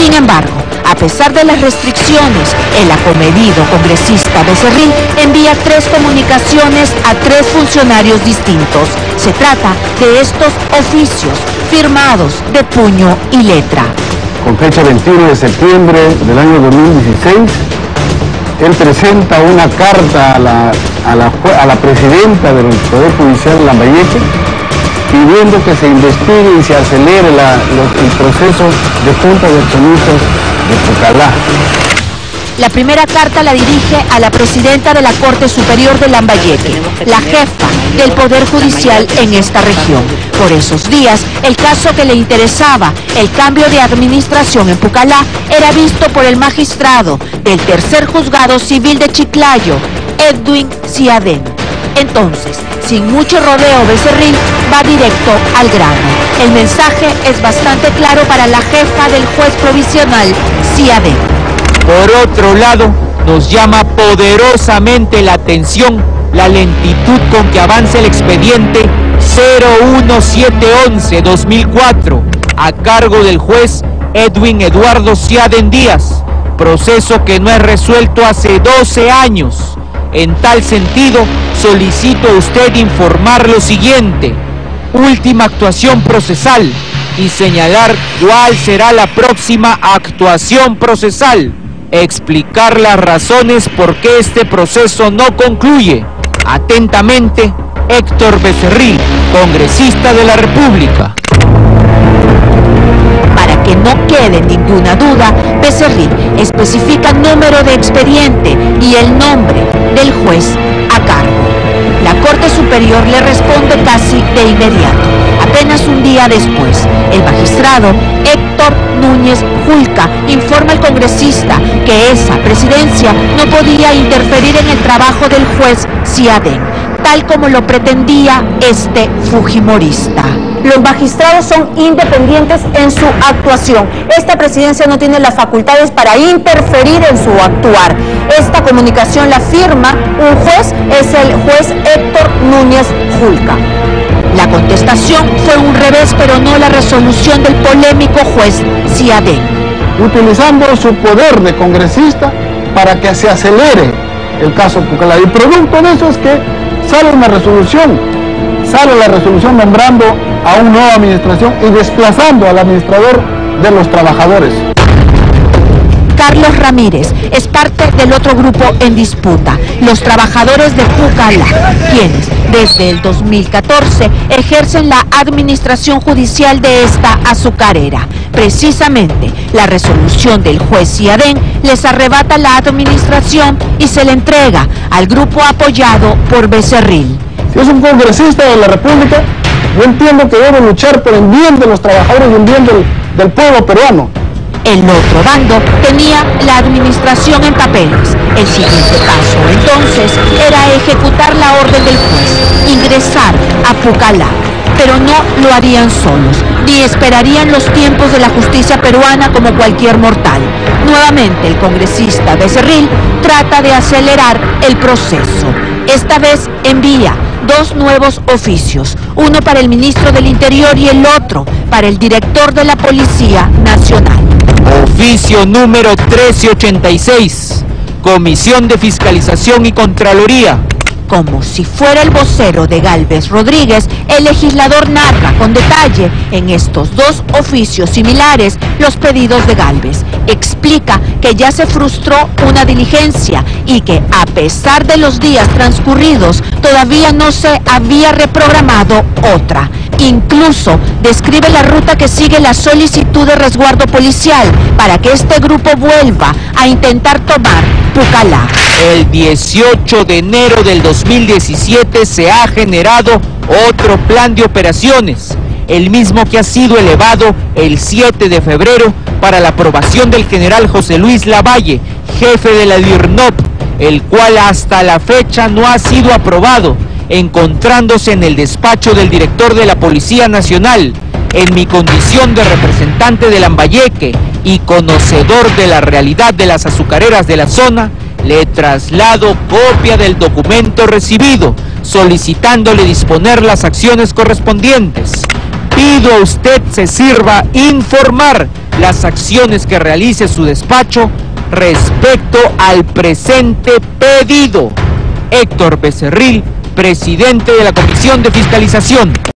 Sin embargo, a pesar de las restricciones, el acomedido congresista Becerril envía 3 comunicaciones a 3 funcionarios distintos. Se trata de estos oficios firmados de puño y letra. Con fecha 21 de septiembre del año 2016, él presenta una carta a la presidenta del Poder Judicial de Lambayeque, pidiendo que se investigue y se acelere el proceso de junta de accionistas de Pucallá. La primera carta la dirige a la presidenta de la Corte Superior de Lambayeque, la jefa del Poder Judicial en esta región. Por esos días, el caso que le interesaba, el cambio de administración en Pucallá, era visto por el magistrado del Tercer Juzgado Civil de Chiclayo, Edwin Ciadén. Entonces, sin mucho rodeo, Becerril va directo al grano. El mensaje es bastante claro para la jefa del juez provisional, Ciadén. Por otro lado, nos llama poderosamente la atención la lentitud con que avanza el expediente 01711-2004 a cargo del juez Edwin Eduardo Ciadén Díaz, proceso que no es resuelto hace 12 años. En tal sentido, solicito a usted informar lo siguiente: última actuación procesal, y señalar cuál será la próxima actuación procesal. Explicar las razones por qué este proceso no concluye. Atentamente, Héctor Becerril, congresista de la República. Para que no quede ninguna duda, Becerril especifica número de expediente y el nombre del juez a cargo. La Corte Superior le responde casi de inmediato. Apenas un día después, el magistrado Héctor Núñez Julca informa al congresista que esa presidencia no podía interferir en el trabajo del juez Ciadén, tal como lo pretendía este fujimorista. Los magistrados son independientes en su actuación. Esta presidencia no tiene las facultades para interferir en su actuar. Esta comunicación la firma un juez, es el juez Héctor Núñez Julca. La contestación fue un revés, pero no la resolución del polémico juez Ciadén. Utilizando su poder de congresista para que se acelere el caso Pucallá. Y producto de eso es que sale una resolución, la resolución nombrando a una nueva administración y desplazando al administrador de los trabajadores. Carlos Ramírez es parte del otro grupo en disputa, los trabajadores de Pucallá, quienes desde el 2014 ejercen la administración judicial de esta azucarera. Precisamente, la resolución del juez Ciadén les arrebata la administración y se le entrega al grupo apoyado por Becerril. Si es un congresista de la República, yo entiendo que debe luchar por el bien de los trabajadores y el bien del pueblo peruano. El otro bando tenía la administración en papeles. El siguiente paso, entonces, era ejecutar la orden del juez, ingresar a Pucallá. Pero no lo harían solos, ni esperarían los tiempos de la justicia peruana como cualquier mortal. Nuevamente, el congresista Becerril trata de acelerar el proceso. Esta vez envía 2 nuevos oficios, uno para el ministro del Interior y el otro para el director de la Policía Nacional. Oficio número 1386, Comisión de Fiscalización y Contraloría. Como si fuera el vocero de Gálvez Rodríguez, el legislador narra con detalle en estos 2 oficios similares los pedidos de Gálvez. Explica que ya se frustró una diligencia y que a pesar de los días transcurridos todavía no se había reprogramado otra. Incluso describe la ruta que sigue la solicitud de resguardo policial para que este grupo vuelva a intentar tomar Pucallá. El 18 de enero del 2017 se ha generado otro plan de operaciones, el mismo que ha sido elevado el 7 de febrero para la aprobación del general José Luis Lavalle, jefe de la DIRNOP, el cual hasta la fecha no ha sido aprobado, encontrándose en el despacho del director de la Policía Nacional. En mi condición de representante de Lambayeque y conocedor de la realidad de las azucareras de la zona, le traslado copia del documento recibido, solicitándole disponer las acciones correspondientes. Pido a usted se sirva informar las acciones que realice su despacho respecto al presente pedido. Héctor Becerril, presidente de la Comisión de Fiscalización.